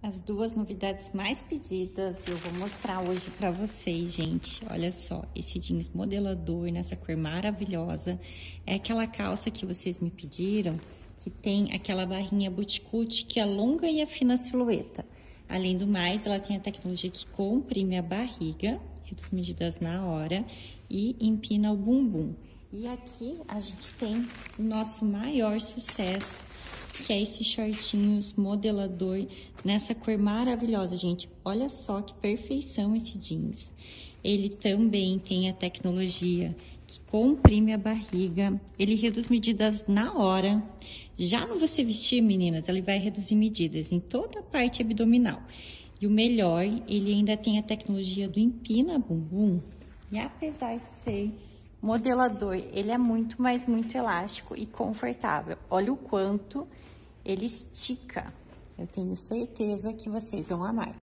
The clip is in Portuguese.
as duas novidades mais pedidas, eu vou mostrar hoje pra vocês, gente. Olha só, esse jeans modelador nessa cor maravilhosa. É aquela calça que vocês me pediram, que tem aquela barrinha bootcut que alonga e afina a silhueta. Além do mais, ela tem a tecnologia que comprime a barriga, reduz medidas na hora e empina o bumbum. E aqui a gente tem o nosso maior sucesso, que é esses shortinhos modelador nessa cor maravilhosa, gente. Olha só que perfeição esse jeans. Ele também tem a tecnologia que comprime a barriga, ele reduz medidas na hora. Já no você vestir, meninas, ele vai reduzir medidas em toda a parte abdominal. E o melhor, ele ainda tem a tecnologia do empina bumbum. E apesar de ser modelador, ele é muito, mas muito elástico e confortável. Olha o quanto ele estica. Eu tenho certeza que vocês vão amar.